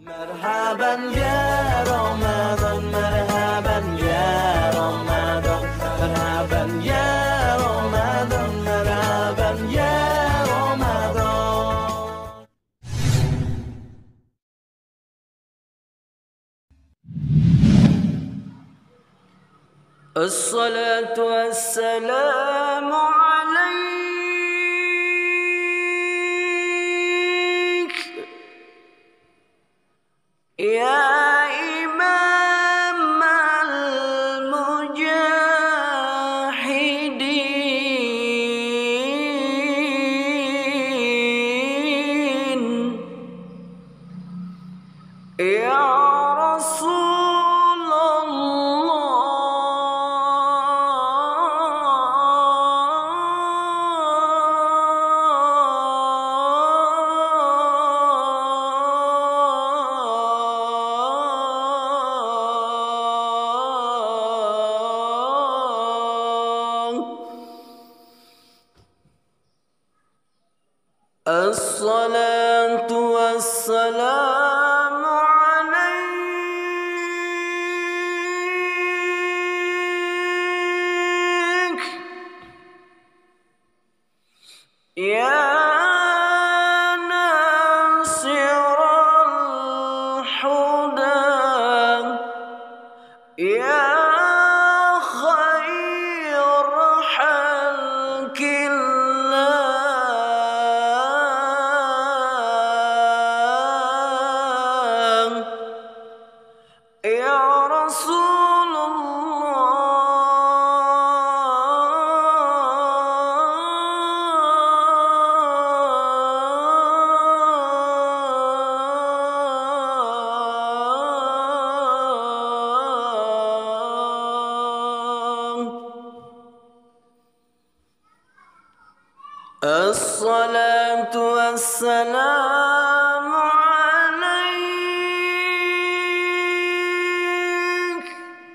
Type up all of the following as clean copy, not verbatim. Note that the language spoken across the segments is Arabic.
مرحبا يا رمضان مرحبا يا رمضان مرحبا يا رمضان مرحبا يا رمضان. الصلاة والسلام عليك يا إمام المجاهدين يا رسول الصلاة والسلام عليك يا ناصر الهدى يا خير خلق يا رسول الله. الصلاة والسلام عليك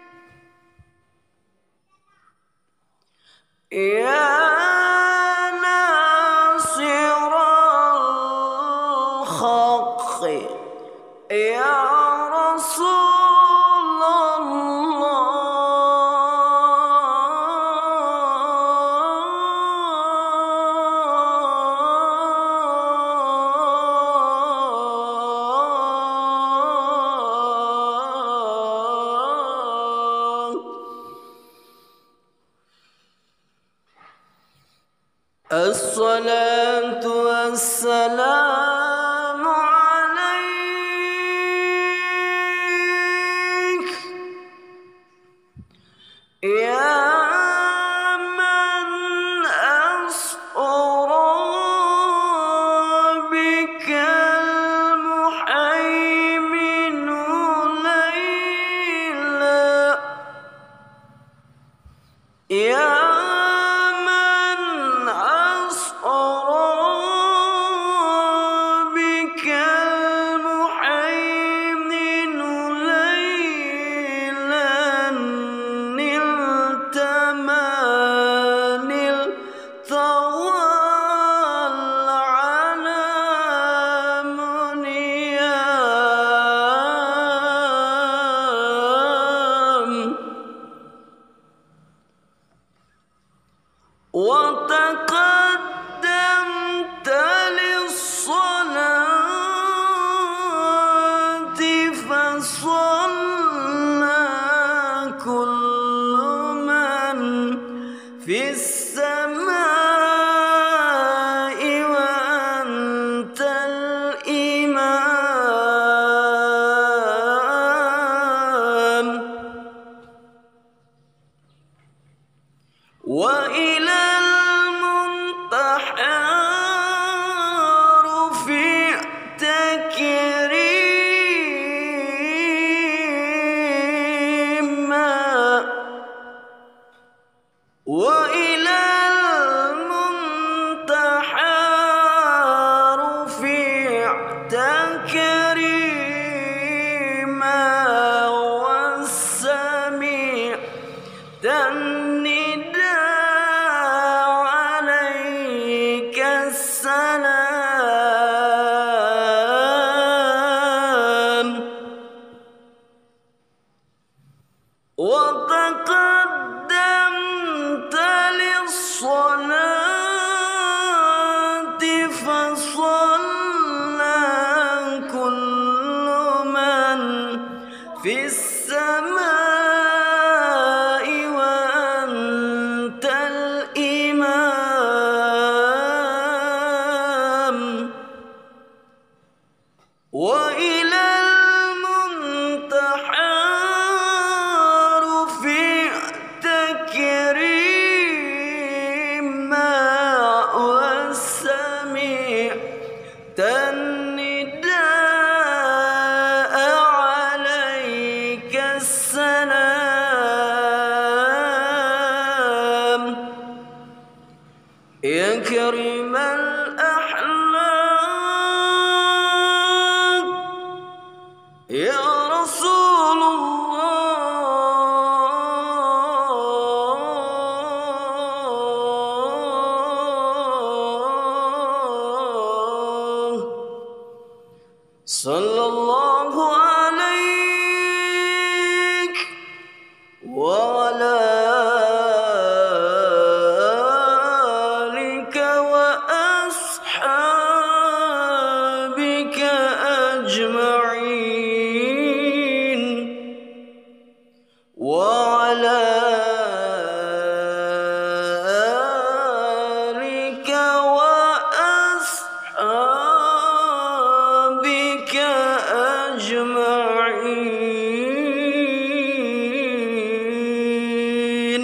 يا ناصر الحق يا رسول الله. الصلاة والسلام عليك يا من أسرى بك المهيمن ليلا يا من أسرى في السماء وأنت الإمام وإلى المنتحى رفعت كريما وسمعت النداء عليك السلام يا كريم الأحلام يا رسول الله صلى الله عليك وعلى آلك وأصحابك أجمعين وعلى آلك وأصحابك أجمعين.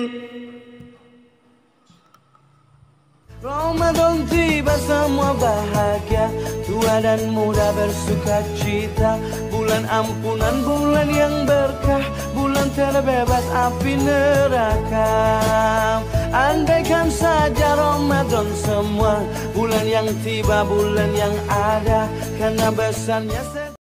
Ramadan tiba semua bahagia, tua dan muda bersuka cita. Bulan ampunan, bulan yang berkah, bulan terbebas api neraka. Andaikan saja Ramadan semua, bulan yang tiba, bulan yang ada, karena besarnya